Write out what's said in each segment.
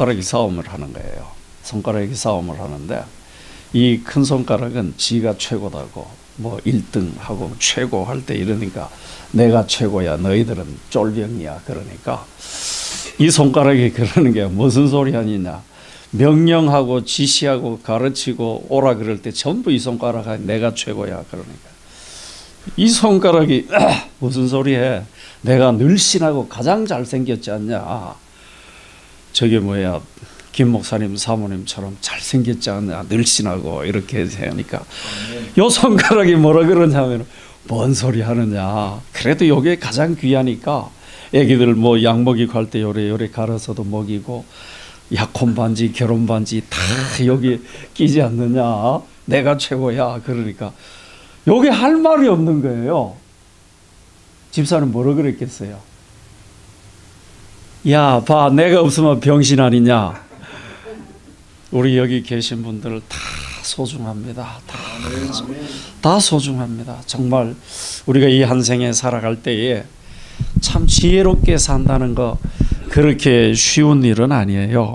손가락이 싸움을 하는 거예요. 손가락이 싸움을 하는데 이 큰 손가락은 지가 최고다고 뭐 1등하고 최고 할 때 이러니까 내가 최고야 너희들은 쫄병이야 그러니까 이 손가락이 그러는 게 무슨 소리 아니냐 명령하고 지시하고 가르치고 오라 그럴 때 전부 이 손가락이 내가 최고야 그러니까 이 손가락이 무슨 소리해 내가 늘씬하고 가장 잘생겼지 않냐 저게 뭐야 김 목사님 사모님처럼 잘생겼지 않냐 늘씬하고 이렇게 하니까 요 손가락이 뭐라 그러냐면 뭔 소리 하느냐 그래도 요게 가장 귀하니까 애기들 뭐 약 먹이고 할 때 요래 갈아서도 먹이고 약혼 반지 결혼 반지 다 여기 끼지 않느냐 내가 최고야 그러니까 요게 할 말이 없는 거예요. 집사는 뭐라 그랬겠어요? 야 봐 내가 없으면 병신 아니냐. 우리 여기 계신 분들 다 소중합니다. 다 소중합니다. 정말 우리가 이 한 생에 살아갈 때에 참 지혜롭게 산다는 거 그렇게 쉬운 일은 아니에요.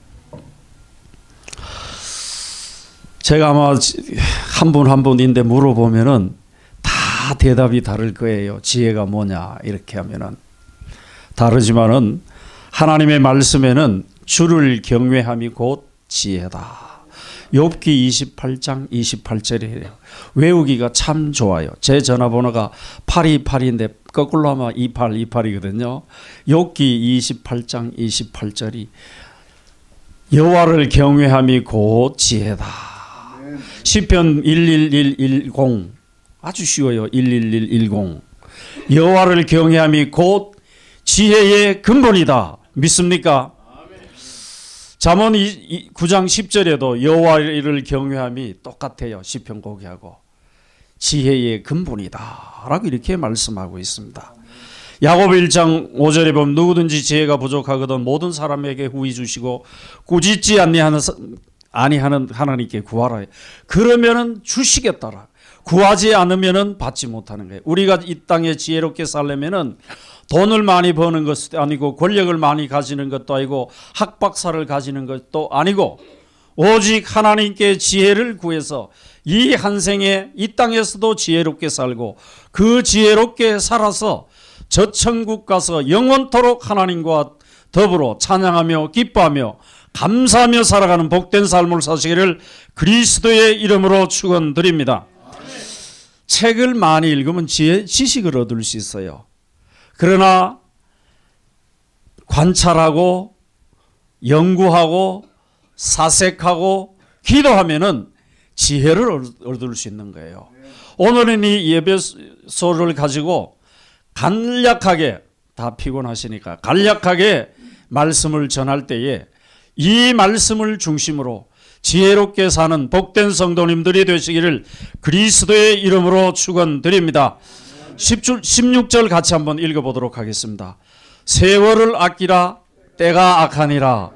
제가 아마 한 분 한 분인데 물어보면은 다 대답이 다를 거예요. 지혜가 뭐냐 이렇게 하면은 다르지만은 하나님의 말씀에는 주를 경외함이 곧 지혜다. 욥기 28장 28절이에요. 외우기가 참 좋아요. 제 전화번호가 828인데 거꾸로 하면 2828이거든요. 욥기 28장 28절이 여호와를 경외함이 곧 지혜다. 시편 11110 아주 쉬워요. 11110 여호와를 경외함이 곧 지혜의 근본이다. 믿습니까? 잠언 9장 10절에도 여호와를 경외함이 똑같아요. 시편 고기하고 지혜의 근본이다 라고 이렇게 말씀하고 있습니다. 야고보 1장 5절에 보면 누구든지 지혜가 부족하거든 모든 사람에게 후히 주시고 꾸짖지 아니하는 하나님께 구하라. 그러면은 주시겠더라. 구하지 않으면은 받지 못하는 거예요. 우리가 이 땅에 지혜롭게 살려면은 돈을 많이 버는 것도 아니고 권력을 많이 가지는 것도 아니고 학박사를 가지는 것도 아니고 오직 하나님께 지혜를 구해서 이 한 생에 이 땅에서도 지혜롭게 살고 그 지혜롭게 살아서 저 천국 가서 영원토록 하나님과 더불어 찬양하며 기뻐하며 감사하며 살아가는 복된 삶을 사시기를 그리스도의 이름으로 축원드립니다. 책을 많이 읽으면 지식을 얻을 수 있어요. 그러나 관찰하고 연구하고 사색하고 기도하면은 지혜를 얻을 수 있는 거예요. 오늘은 이 예배소를 가지고 간략하게 다 피곤하시니까 간략하게 말씀을 전할 때에 이 말씀을 중심으로 지혜롭게 사는 복된 성도님들이 되시기를 그리스도의 이름으로 축원드립니다. 16절 같이 한번 읽어보도록 하겠습니다. 세월을 아끼라 때가 악하니라.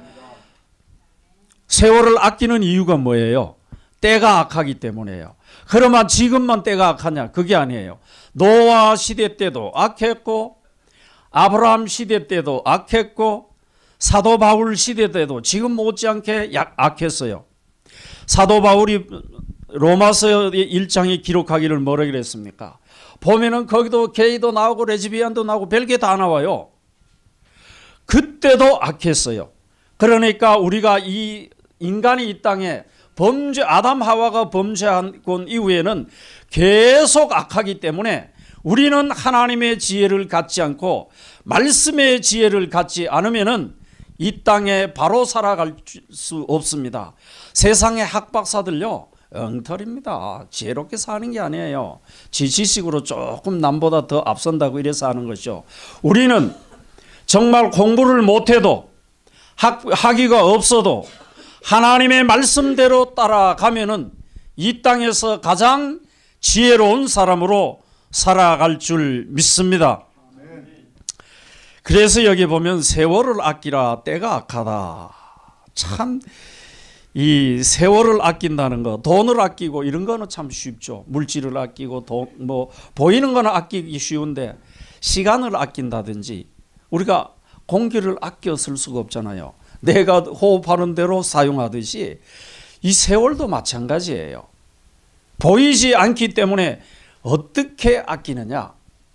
세월을 아끼는 이유가 뭐예요? 때가 악하기 때문이에요. 그러면 지금만 때가 악하냐? 그게 아니에요. 노아 시대 때도 악했고 아브라함 시대 때도 악했고 사도 바울 시대 때도 지금 못지않게 악했어요. 사도 바울이 로마서 1장에 기록하기를 뭐라 그랬습니까? 보면은 거기도 게이도 나오고 레즈비안도 나오고 별게 다 나와요. 그때도 악했어요. 그러니까 우리가 이 인간이 이 땅에 아담 하와가 범죄한 이후에는 계속 악하기 때문에 우리는 하나님의 지혜를 갖지 않고 말씀의 지혜를 갖지 않으면은 이 땅에 바로 살아갈 수 없습니다. 세상의 학박사들요 엉터리입니다. 지혜롭게 사는 게 아니에요. 지식으로 조금 남보다 더 앞선다고 이래서 하는 것이죠. 우리는 정말 공부를 못해도 학위가 없어도 하나님의 말씀대로 따라가면은 이 땅에서 가장 지혜로운 사람으로 살아갈 줄 믿습니다. 그래서 여기 보면 세월을 아끼라 때가 악하다. 참 이 세월을 아낀다는 거, 돈을 아끼고 이런 거는 참 쉽죠. 물질을 아끼고 뭐 보이는 거는 아끼기 쉬운데 시간을 아낀다든지 우리가 공기를 아껴 쓸 수가 없잖아요. 내가 호흡하는 대로 사용하듯이 이 세월도 마찬가지예요. 보이지 않기 때문에 어떻게 아끼느냐?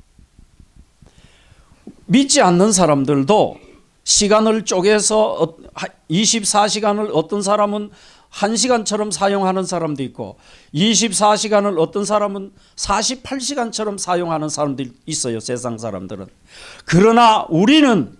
믿지 않는 사람들도 시간을 쪼개서 24시간을 어떤 사람은 1시간처럼 사용하는 사람도 있고 24시간을 어떤 사람은 48시간처럼 사용하는 사람들이 있어요. 세상 사람들은. 그러나 우리는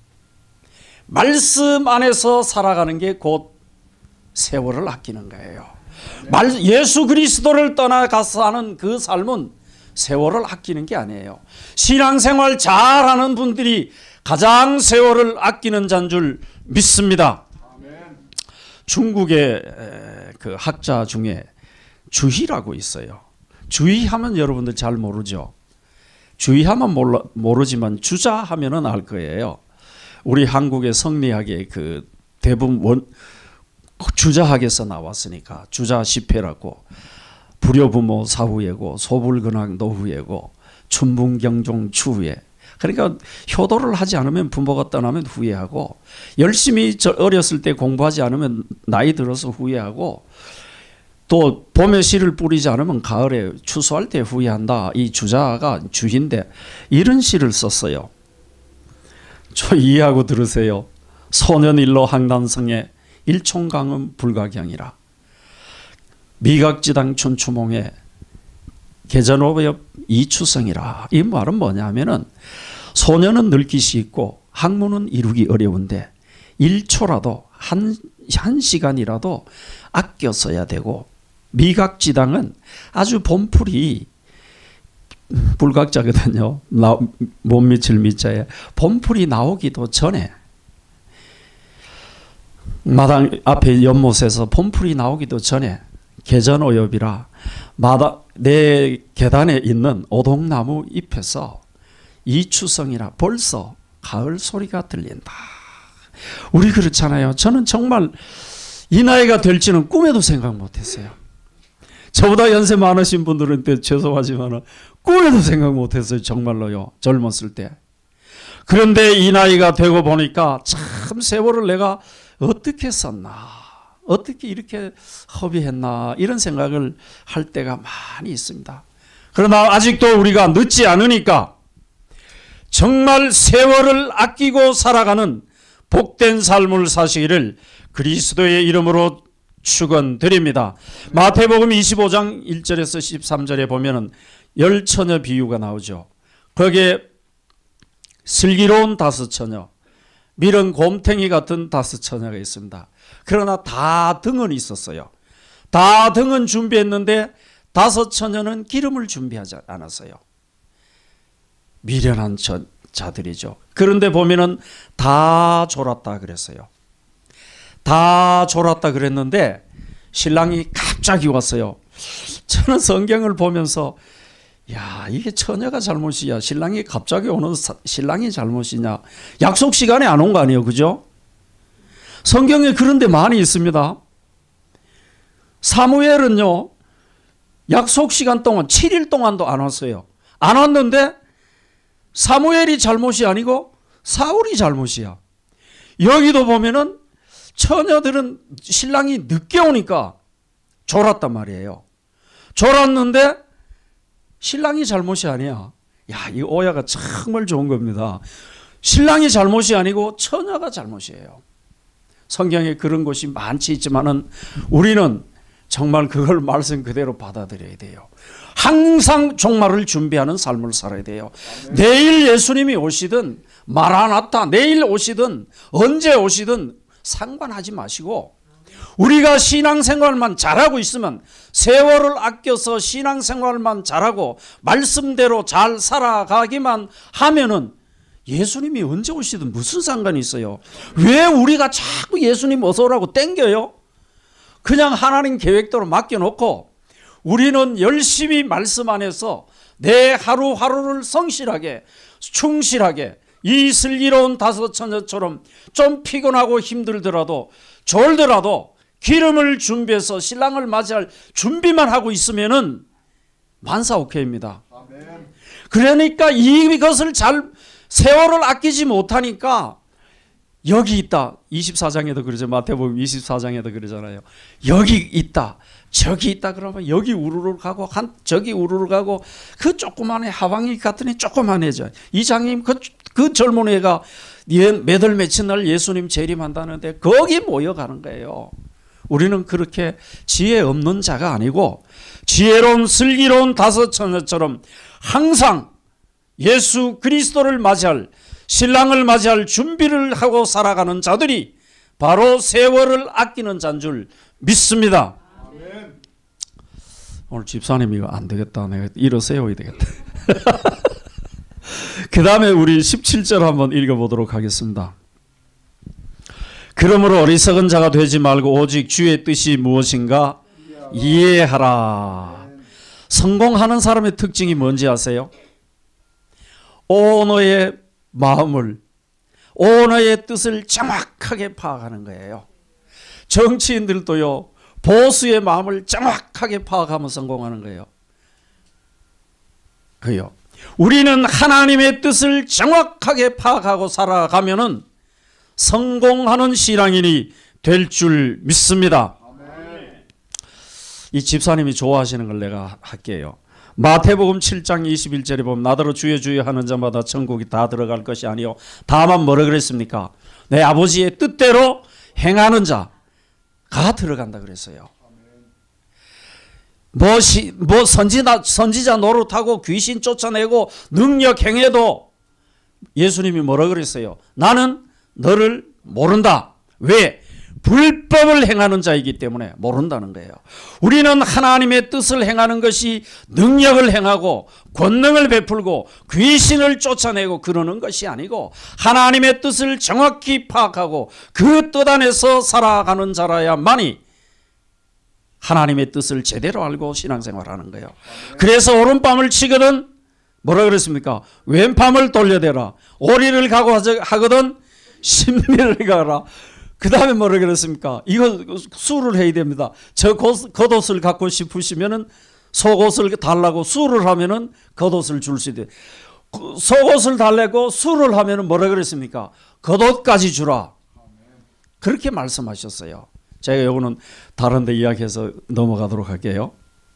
말씀 안에서 살아가는 게 곧 세월을 아끼는 거예요. 예수 그리스도를 떠나가서 하는 그 삶은 세월을 아끼는 게 아니에요. 신앙생활 잘하는 분들이 가장 세월을 아끼는 자인 줄 믿습니다. 중국의 그 학자 중에 주희라고 있어요. 주희하면 여러분들 잘 모르죠. 주희하면 모르지만 주자 하면은 알 거예요. 우리 한국의 성리학의 그 대부분 주자학에서 나왔으니까 주자 시패라고 불효부모 사후예고 소불근황 노후예고 춘분경종 추후예. 그러니까 효도를 하지 않으면 부모가 떠나면 후회하고 열심히 어렸을 때 공부하지 않으면 나이 들어서 후회하고 또 봄에 씨를 뿌리지 않으면 가을에 추수할 때 후회한다. 이 주자가 주인데 이런 시를 썼어요. 저 이해하고 들으세요. 소년일로 항단성에 일총강은 불가경이라 미각지당 춘추몽에 개전오엽 이추성이라. 이 말은 뭐냐면은 소년은 늙기 쉽고 학문은 이루기 어려운데 1초라도 한 시간이라도 아껴 써야 되고 미각지당은 아주 봄풀이 불각자거든요. 못 미칠 미자에 봄풀이 나오기도 전에 마당 앞에 연못에서 봄풀이 나오기도 전에 개전오엽이라 내 계단에 있는 오동나무 잎에서 이추성이라 벌써 가을 소리가 들린다. 우리 그렇잖아요. 저는 정말 이 나이가 될지는 꿈에도 생각 못했어요. 저보다 연세 많으신 분들한테 죄송하지만 꿈에도 생각 못했어요. 정말로요. 젊었을 때. 그런데 이 나이가 되고 보니까 참 세월을 내가 어떻게 썼나, 어떻게 이렇게 허비했나 이런 생각을 할 때가 많이 있습니다. 그러나 아직도 우리가 늦지 않으니까 정말 세월을 아끼고 살아가는 복된 삶을 사시기를 그리스도의 이름으로 축원드립니다. 마태복음 25장 1절에서 13절에 보면은 열처녀 비유가 나오죠. 거기에 슬기로운 5처녀, 밀은 곰탱이 같은 5처녀가 있습니다. 그러나 다 등은 있었어요. 다 등은 준비했는데 5처녀는 기름을 준비하지 않았어요. 미련한 자들이죠. 그런데 보면은 다 졸았다 그랬어요. 다 졸았다 그랬는데 신랑이 갑자기 왔어요. 저는 성경을 보면서 야, 이게 처녀가 잘못이야, 신랑이 갑자기 오는 신랑이 잘못이냐, 약속 시간에 안 온 거 아니에요, 그죠? 성경에 그런 데 많이 있습니다. 사무엘은요 약속 시간 동안 7일 동안도 안 왔어요. 안 왔는데 사무엘이 잘못이 아니고 사울이 잘못이야. 여기도 보면은 처녀들은 신랑이 늦게 오니까 졸았단 말이에요. 졸았는데 신랑이 잘못이 아니야. 야, 이 오야가 정말 좋은 겁니다. 신랑이 잘못이 아니고 처녀가 잘못이에요. 성경에 그런 것이 많지 있지만은 우리는 정말 그걸 말씀 그대로 받아들여야 돼요. 항상 종말을 준비하는 삶을 살아야 돼요. 내일 예수님이 오시든 마라나타, 내일 오시든 언제 오시든 상관하지 마시고 우리가 신앙생활만 잘하고 있으면, 세월을 아껴서 신앙생활만 잘하고 말씀대로 잘 살아가기만 하면은 예수님이 언제 오시든 무슨 상관이 있어요. 왜 우리가 자꾸 예수님 어서 오라고 땡겨요? 그냥 하나님 계획대로 맡겨놓고 우리는 열심히 말씀 안에서 내 하루하루를 성실하게 충실하게 이 슬기로운 5처녀처럼 좀 피곤하고 힘들더라도 졸더라도 기름을 준비해서 신랑을 맞이할 준비만 하고 있으면은 만사 오케이입니다. 그러니까 이것을 잘 세월을 아끼지 못하니까 여기 있다. 24장에도 그러죠. 마태복음 24장에도 그러잖아요. 여기 있다. 저기 있다. 그러면 여기 우르르 가고 저기 우르르 가고 그 조그만해 하방이 같으니 조그만해져. 이 장님 그 젊은 애가 몇 월 며칠 날 예수님 재림한다는데 거기 모여가는 거예요. 우리는 그렇게 지혜 없는 자가 아니고 지혜로운 슬기로운 다섯 처녀처럼 항상 예수 그리스도를 맞이할 신랑을 맞이할 준비를 하고 살아가는 자들이 바로 세월을 아끼는 자인 줄 믿습니다. 아멘. 오늘 집사님 이거 안 되겠다. 내가 일어 세워야 되겠다. 그 다음에 우리 17절 한번 읽어보도록 하겠습니다. 그러므로 어리석은 자가 되지 말고 오직 주의 뜻이 무엇인가 이해하라. 성공하는 사람의 특징이 뭔지 아세요? 오너의 마음을, 오너의 뜻을 정확하게 파악하는 거예요. 정치인들도요, 보수의 마음을 정확하게 파악하면 성공하는 거예요. 그요. 우리는 하나님의 뜻을 정확하게 파악하고 살아가면은 성공하는 신앙인이 될 줄 믿습니다. 이 집사님이 좋아하시는 걸 내가 할게요. 마태복음 7장 21절에 보면 나더러 주여 주여 하는 자마다 천국이 다 들어갈 것이 아니요 다만 뭐라 그랬습니까? 내 아버지의 뜻대로 행하는 자가 들어간다 그랬어요. 선지자 노릇하고 귀신 쫓아내고 능력 행해도 예수님이 뭐라 그랬어요? 나는 너를 모른다. 왜? 불법을 행하는 자이기 때문에 모른다는 거예요. 우리는 하나님의 뜻을 행하는 것이 능력을 행하고 권능을 베풀고 귀신을 쫓아내고 그러는 것이 아니고 하나님의 뜻을 정확히 파악하고 그 뜻 안에서 살아가는 자라야만이 하나님의 뜻을 제대로 알고 신앙생활하는 거예요. 그래서 오른밤을 치거든 뭐라 그랬습니까? 왼밤을 돌려대라. 오리를 각오하거든 신민을 가라. 그 다음에 뭐라 그랬습니까? 이거 수를 해야 됩니다. 저 겉옷을 갖고 싶으시면은 속옷을 달라고 수를 하면은 겉옷을 줄 수 있대. 속옷을 달라고 수를 하면은 뭐라 그랬습니까? 겉옷까지 주라. 그렇게 말씀하셨어요. 제가 요거는 다른 데 이야기해서 넘어가도록 할게요.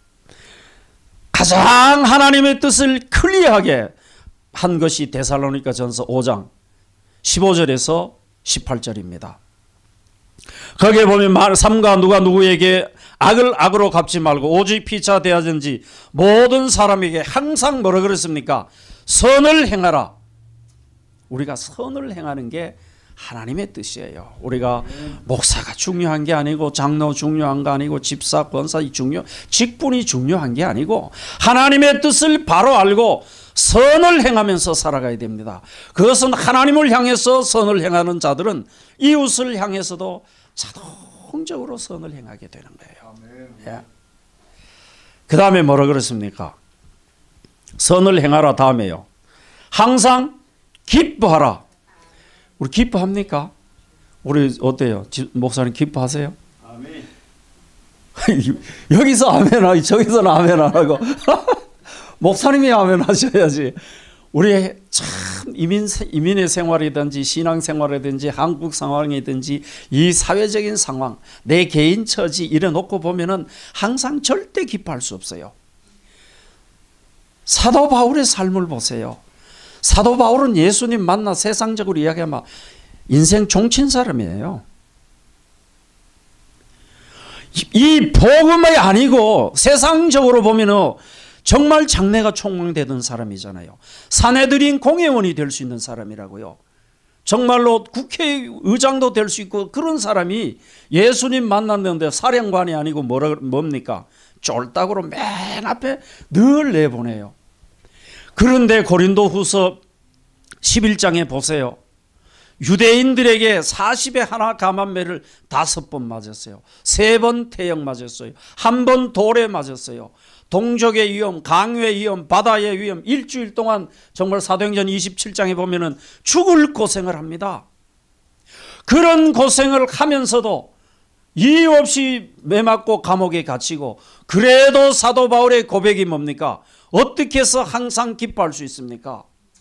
가장 하나님의 뜻을 클리어하게 한 것이 데살로니가 전서 5장 15절에서 18절입니다. 거기에 보면 삼가 누가 누구에게 악을 악으로 갚지 말고 오직 피차 대하든지 모든 사람에게 항상 뭐라 그랬습니까? 선을 행하라. 우리가 선을 행하는 게 하나님의 뜻이에요. 우리가 목사가 중요한 게 아니고 장로 중요한 거 아니고 집사 권사 직분이 중요한 게 아니고 하나님의 뜻을 바로 알고 선을 행하면서 살아가야 됩니다. 그것은 하나님을 향해서 선을 행하는 자들은 이웃을 향해서도 자동적으로 선을 행하게 되는 거예요. 예. 그 다음에 뭐라 그랬습니까? 선을 행하라 다음에요. 항상 기뻐하라. 우리 기뻐합니까? 우리 어때요? 목사님 기뻐하세요? 아멘. 여기서 아멘 하고 저기서는 아멘 안 하고 목사님이 아멘 하셔야지. 우리 참 이민의 생활이든지 신앙생활이든지 한국 상황이든지 이 사회적인 상황 내 개인 처지 이래 놓고 보면은 항상 절대 기뻐할 수 없어요. 사도 바울의 삶을 보세요. 사도 바울은 예수님 만나 세상적으로 이야기하면 인생 종친 사람이에요. 이 복음이 아니고 세상적으로 보면은 정말 장래가 촉망되던 사람이잖아요. 사내들인 공회원이 될 수 있는 사람이라고요. 정말로 국회의장도 될 수 있고 그런 사람이 예수님 만났는데 사령관이 아니고 뭡니까? 쫄딱으로 맨 앞에 늘 내보내요. 그런데 고린도후서 11장에 보세요. 유대인들에게 40에 하나 감한매를 5번 맞았어요. 3번 태형 맞았어요. 1번 돌에 맞았어요. 동족의 위험, 강요의 위험, 바다의 위험, 일주일 동안 정말 사도행전 27장에 보면은 죽을 고생을 합니다. 그런 고생을 하면서도 이유 없이 매맞고 감옥에 갇히고 그래도 사도 바울의 고백이 뭡니까? 어떻게 해서 항상 기뻐할 수 있습니까?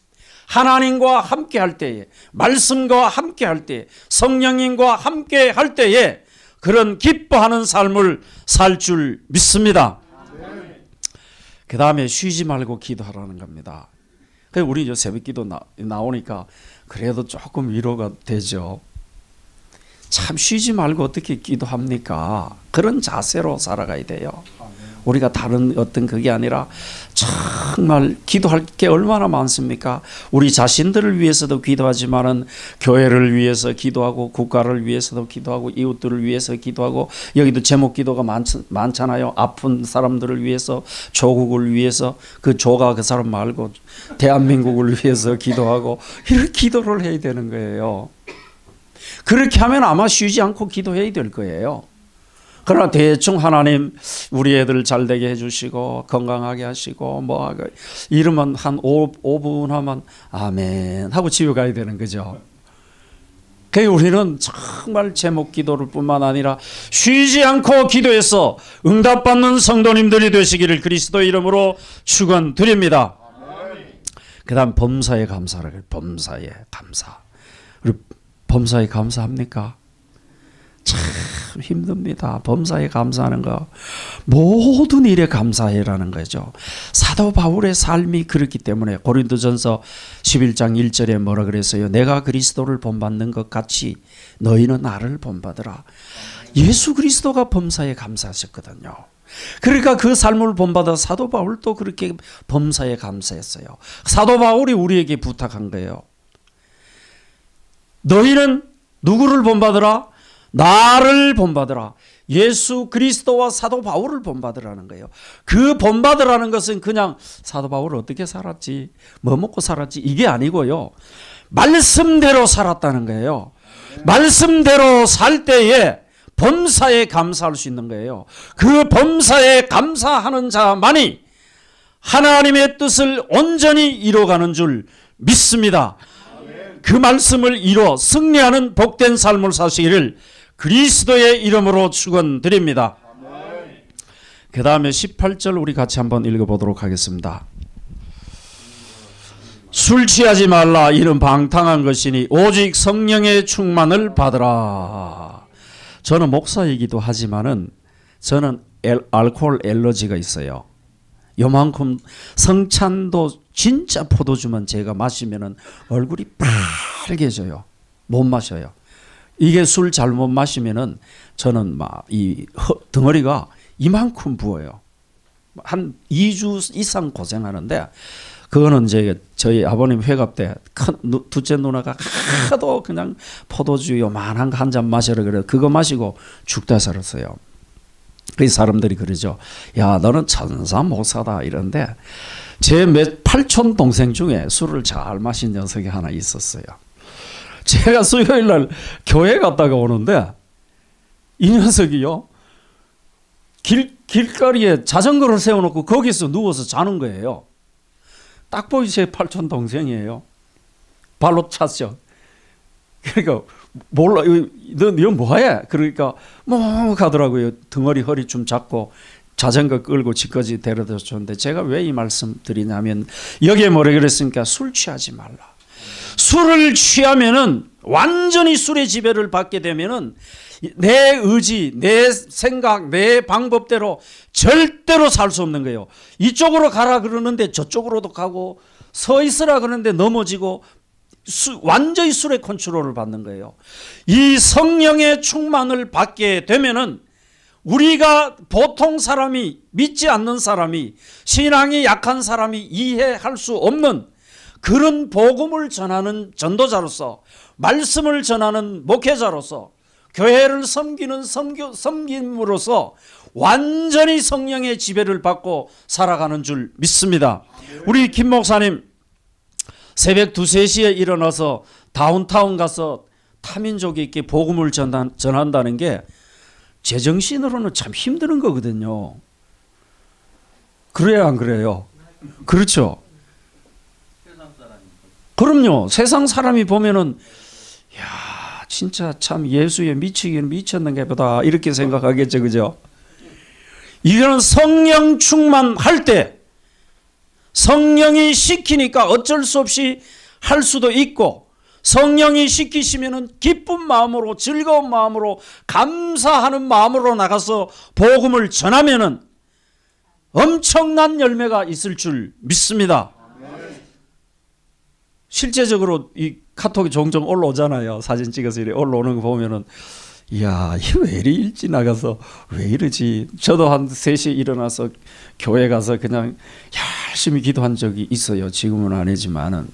하나님과 함께 할 때에, 말씀과 함께 할 때에, 성령님과 함께 할 때에 그런 기뻐하는 삶을 살 줄 믿습니다. 그 다음에 쉬지 말고 기도하라는 겁니다. 그래서 우리 새벽 기도 나오니까 그래도 조금 위로가 되죠. 참 쉬지 말고 어떻게 기도합니까? 그런 자세로 살아가야 돼요. 우리가 다른 어떤 그게 아니라 정말 기도할 게 얼마나 많습니까? 우리 자신들을 위해서도 기도하지만은 교회를 위해서 기도하고 국가를 위해서도 기도하고 이웃들을 위해서 기도하고 여기도 제목 기도가 많잖아요. 아픈 사람들을 위해서, 조국을 위해서, 그 조가 그 사람 말고 대한민국을 위해서 기도하고 이렇게 기도를 해야 되는 거예요. 그렇게 하면 아마 쉬지 않고 기도해야 될 거예요. 그러나 대충 하나님 우리 애들 잘 되게 해주시고 건강하게 하시고 뭐 이러면 한 5분 하면 아멘 하고 집에 가야 되는 거죠. 그래서 우리는 정말 제목 기도를 뿐만 아니라 쉬지 않고 기도해서 응답받는 성도님들이 되시기를 그리스도의 이름으로 축원드립니다. 그 다음 범사에 감사를 해요. 범사에 감사. 우리 범사에 감사합니까? 참 힘듭니다. 범사에 감사하는 거 모든 일에 감사해라는 거죠. 사도 바울의 삶이 그렇기 때문에 고린도전서 11장 1절에 뭐라 그랬어요? 내가 그리스도를 본받는 것 같이 너희는 나를 본받으라. 예수 그리스도가 범사에 감사하셨거든요. 그러니까 그 삶을 본받아 사도 바울도 그렇게 범사에 감사했어요. 사도 바울이 우리에게 부탁한 거예요. 너희는 누구를 본받으라? 나를 본받으라. 예수 그리스도와 사도 바울을 본받으라는 거예요. 그 본받으라는 것은 그냥 사도 바울 어떻게 살았지, 뭐 먹고 살았지 이게 아니고요. 말씀대로 살았다는 거예요. 말씀대로 살 때에 범사에 감사할 수 있는 거예요. 그 범사에 감사하는 자만이 하나님의 뜻을 온전히 이뤄가는 줄 믿습니다. 그 말씀을 이뤄 승리하는 복된 삶을 사시기를 그리스도의 이름으로 축원드립니다. 그 다음에 18절 우리 같이 한번 읽어보도록 하겠습니다. 술 취하지 말라. 이는 방탕한 것이니 오직 성령의 충만을 받으라. 저는 목사이기도 하지만은 저는 알코올 알러지가 있어요. 요만큼 성찬도 진짜 포도주만 제가 마시면은 얼굴이 빨개져요. 못 마셔요. 이게 술 잘못 마시면은 저는 막 이 덩어리가 이만큼 부어요. 한 2주 이상 고생하는데 그거는 이제 저희 아버님 회갑 때 큰 둘째 누나가 하도 그냥 포도주 요만한 거 한 잔 마시라 그래요. 그거 마시고 죽다 살았어요. 그 사람들이 그러죠. 야, 너는 천사 목사다 이런데 제 8촌 동생 중에 술을 잘 마신 녀석이 하나 있었어요. 제가 수요일 날 교회 갔다가 오는데 이 녀석이요. 길거리에 자전거를 세워놓고 거기서 누워서 자는 거예요. 딱 보이 제 8촌 동생이에요. 발로 찼죠. 그러니까 몰라, 너 뭐해? 그러니까 뭐 가더라고요. 덩어리 허리 좀 잡고 자전거 끌고 집까지 데려다 줬는데 제가 왜 이 말씀 드리냐면 여기에 뭐라 그랬습니까? 술 취하지 말라. 술을 취하면은 완전히 술의 지배를 받게 되면은 내 의지, 내 생각, 내 방법대로 절대로 살 수 없는 거예요. 이쪽으로 가라 그러는데 저쪽으로도 가고 서 있으라 그러는데 넘어지고 완전히 술의 컨트롤을 받는 거예요. 이 성령의 충만을 받게 되면은 우리가 보통 사람이 믿지 않는 사람이 신앙이 약한 사람이 이해할 수 없는 그런 복음을 전하는 전도자로서 말씀을 전하는 목회자로서 교회를 섬기는 섬김으로써 완전히 성령의 지배를 받고 살아가는 줄 믿습니다. 우리 김 목사님 새벽 2, 3시에 일어나서 다운타운 가서 타민족에게 복음을 전한다는 게 제정신으로는 참 힘든 거거든요. 그래야 안 그래요? 그렇죠. 그럼요. 세상 사람이 보면은 야 진짜 참 예수에 미치기는 미쳤는가 보다 이렇게 생각하겠죠. 그죠? 이거는 성령 충만할 때 성령이 시키니까 어쩔 수 없이 할 수도 있고 성령이 시키시면은 기쁜 마음으로 즐거운 마음으로 감사하는 마음으로 나가서 복음을 전하면은 엄청난 열매가 있을 줄 믿습니다. 실제적으로 이 카톡이 종종 올라오잖아요. 사진 찍어서 이렇게 올라오는 거 보면은 이야, 이거 왜 이리 일찍 나가서 왜 이러지? 저도 한 3시에 일어나서 교회 가서 그냥 열심히 기도한 적이 있어요. 지금은 아니지만은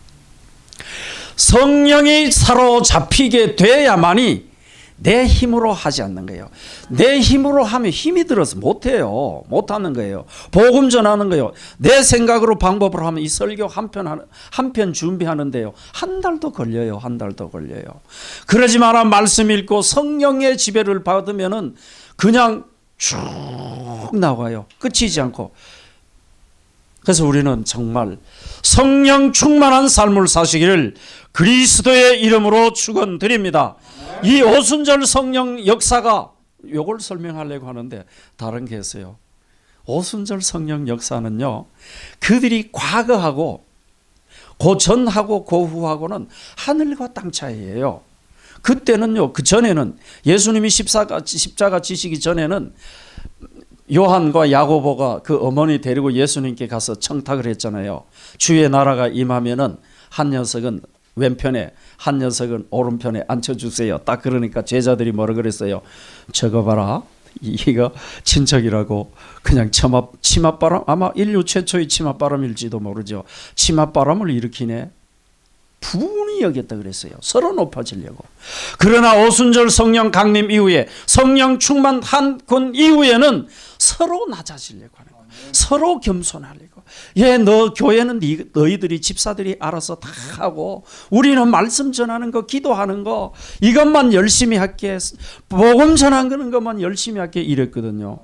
성령이 사로잡히게 돼야만이 내 힘으로 하지 않는 거예요. 내 힘으로 하면 힘이 들어서 못해요. 못하는 거예요. 복음 전하는 거예요. 내 생각으로 방법으로 하면 이 설교 한 편 준비하는데요. 한 달도 걸려요. 한 달도 걸려요. 그러지 마라. 말씀 읽고 성령의 지배를 받으면은 그냥 쭉 나와요. 끝이지 않고. 그래서 우리는 정말 성령 충만한 삶을 사시기를 그리스도의 이름으로 축원드립니다. 이 오순절 성령 역사가 요걸 설명하려고 하는데 다른 게 있어요. 오순절 성령 역사는요, 그들이 과거하고 그 전하고 그 후하고는 하늘과 땅 차이예요. 그때는요, 그 전에는 예수님이 십자가 지시기 전에는 요한과 야고보가 그 어머니 데리고 예수님께 가서 청탁을 했잖아요. 주의 나라가 임하면은 한 녀석은 왼편에 한 녀석은 오른편에 앉혀주세요. 딱 그러니까 제자들이 뭐라 그랬어요? 저거 봐라, 이거 친척이라고 그냥 치맛바람, 아마 인류 최초의 치맛바람일지도 모르죠. 치맛바람을 일으키네. 분이 여겼다 그랬어요. 서로 높아지려고. 그러나 오순절 성령 강림 이후에 성령 충만한 이후에는 서로 낮아지려고 하는 거예요. 서로 겸손하려고. 예, 너 교회는 너희들이 집사들이 알아서 다 하고 우리는 말씀 전하는 거, 기도하는 거 이것만 열심히 할게. 복음 전하는 것만 열심히 할게 이랬거든요.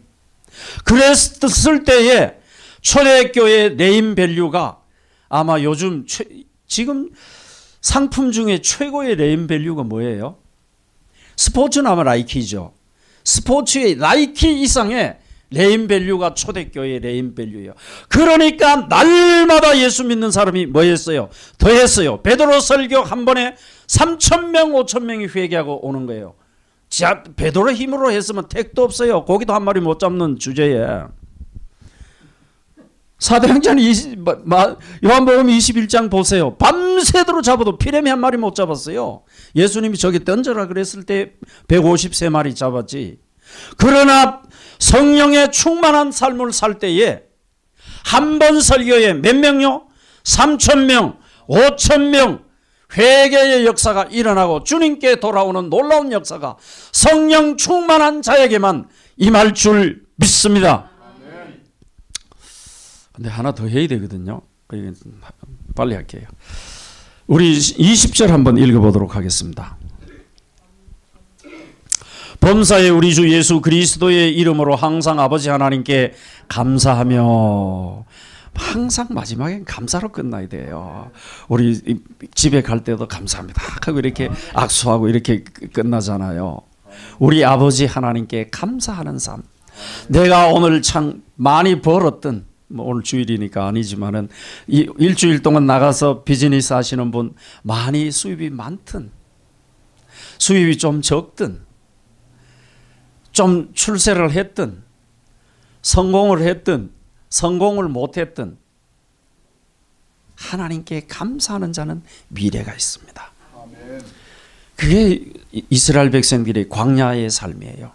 그랬을 때에 초대교회 네임밸류가 아마 요즘 지금 상품 중에 최고의 네임밸류가 뭐예요? 스포츠는 아마 나이키죠. 스포츠의 나이키 이상의 네임밸류가 초대교회의 네임밸류예요. 그러니까 날마다 예수 믿는 사람이 뭐 했어요? 더 했어요. 베드로 설교 한 번에 3,000명 5,000명이 회개하고 오는 거예요. 자, 베드로 힘으로 했으면 택도 없어요. 고기도 한 마리 못 잡는 주제에. 사도행전 요한복음 21장 보세요. 밤새도록 잡아도 피레미 한 마리 못 잡았어요. 예수님이 저기 던져라 그랬을 때 153마리 잡았지. 그러나 성령의 충만한 삶을 살 때에 한 번 설교에 몇 명요? 3,000명, 5,000명 회개의 역사가 일어나고 주님께 돌아오는 놀라운 역사가 성령 충만한 자에게만 임할 줄 믿습니다. 근데 하나 더 해야 되거든요. 빨리 할게요. 우리 20절 한번 읽어보도록 하겠습니다. 범사에 우리 주 예수 그리스도의 이름으로 항상 아버지 하나님께 감사하며, 항상 마지막엔 감사로 끝나야 돼요. 우리 집에 갈 때도 감사합니다 하고 이렇게 악수하고 이렇게 끝나잖아요. 우리 아버지 하나님께 감사하는 삶. 내가 오늘 참 많이 벌었던, 뭐 오늘 주일이니까 아니지만은 일주일 동안 나가서 비즈니스 하시는 분 많이 수입이 많든 수입이 좀 적든 좀 출세를 했든 성공을 했든 성공을 못했든 하나님께 감사하는 자는 미래가 있습니다. 그게 이스라엘 백성들의 광야의 삶이에요.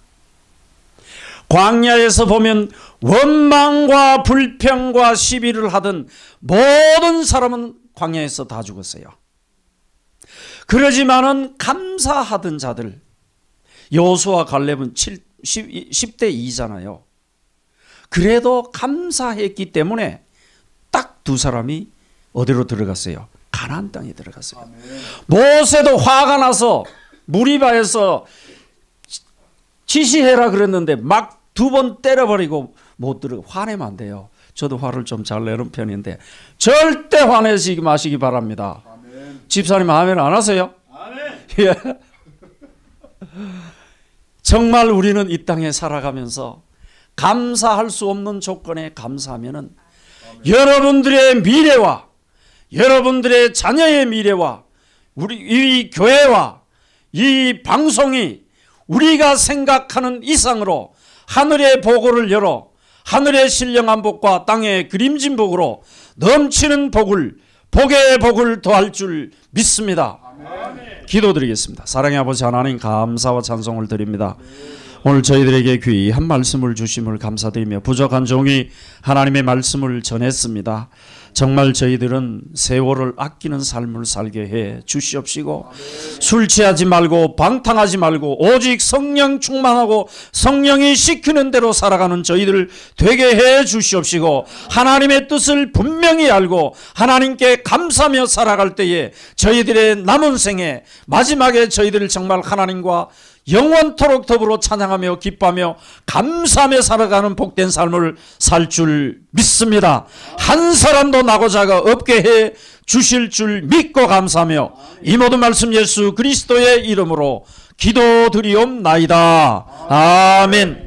광야에서 보면 원망과 불평과 시비를 하던 모든 사람은 광야에서 다 죽었어요. 그러지만은 감사하던 자들, 여호수아 갈렙은 10대 2잖아요. 그래도 감사했기 때문에 딱 두 사람이 어디로 들어갔어요? 가나안 땅에 들어갔어요. 모세도 화가 나서 무리바에서 지시해라 그랬는데 막 2번 때려버리고 못 들어. 화내면 안 돼요. 저도 화를 좀 잘 내는 편인데 절대 화내지 마시기 바랍니다. 아멘. 집사님 아멘 안 하세요? 아멘. 예. 정말 우리는 이 땅에 살아가면서 감사할 수 없는 조건에 감사하면은 여러분들의 미래와 여러분들의 자녀의 미래와 우리 이 교회와 이 방송이 우리가 생각하는 이상으로 하늘의 보고를 열어 하늘의 신령한 복과 땅의 그림진 복으로 넘치는 복을 복의 복을 더할 줄 믿습니다. 기도드리겠습니다. 사랑의 아버지 하나님, 감사와 찬송을 드립니다. 오늘 저희들에게 귀한 말씀을 주심을 감사드리며 부족한 종이 하나님의 말씀을 전했습니다. 정말 저희들은 세월을 아끼는 삶을 살게 해 주시옵시고, 술 취하지 말고 방탕하지 말고 오직 성령 충만하고 성령이 시키는 대로 살아가는 저희들 되게 해 주시옵시고, 하나님의 뜻을 분명히 알고 하나님께 감사하며 살아갈 때에 저희들의 남은 생에 마지막에 저희들을 정말 하나님과 영원토록 더불어 찬양하며 기뻐하며 감사하며 살아가는 복된 삶을 살 줄 믿습니다. 한 사람도 나고자가 없게 해 주실 줄 믿고 감사하며 이 모든 말씀 예수 그리스도의 이름으로 기도드리옵나이다. 아멘.